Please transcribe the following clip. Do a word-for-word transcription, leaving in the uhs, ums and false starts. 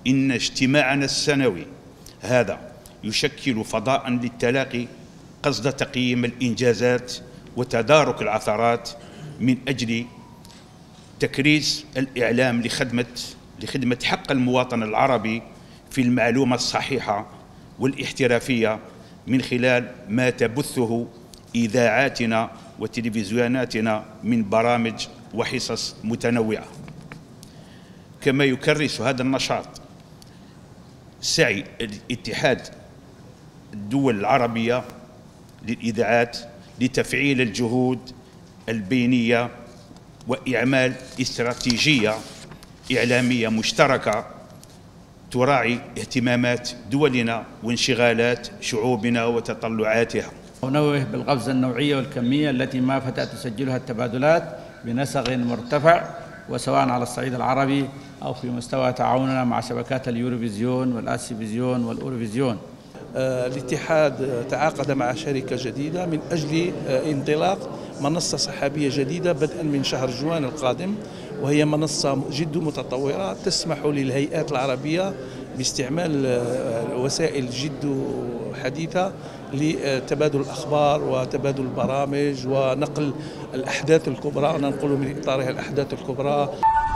إن اجتماعنا السنوي هذا يشكل فضاء للتلاقي قصد تقييم الإنجازات وتدارك العثرات من أجل تكريس الإعلام لخدمة لخدمة حق المواطن العربي في المعلومة الصحيحة والاحترافية من خلال ما تبثه إذاعاتنا وتلفزيوناتنا من برامج وحصص متنوعة. كما يكرس هذا النشاط سعي الاتحاد الدول العربية للإذاعات لتفعيل الجهود البينية وإعمال استراتيجية إعلامية مشتركة تراعي اهتمامات دولنا وانشغالات شعوبنا وتطلعاتها. أنوه بالقفزة النوعية والكمية التي ما فتأت تسجلها التبادلات بنسق مرتفع، وسواء على الصعيد العربي أو في مستوى تعاوننا مع شبكات اليوروفيزيون والآسيفيزيون والأوروفيزيون. الاتحاد تعاقد مع شركة جديدة من أجل انطلاق منصة سحابية جديدة بدءا من شهر جوان القادم، وهي منصة جد متطورة تسمح للهيئات العربية باستعمال وسائل جد حديثة لتبادل الأخبار وتبادل البرامج ونقل الأحداث الكبرى، ننقل من إطارها الأحداث الكبرى.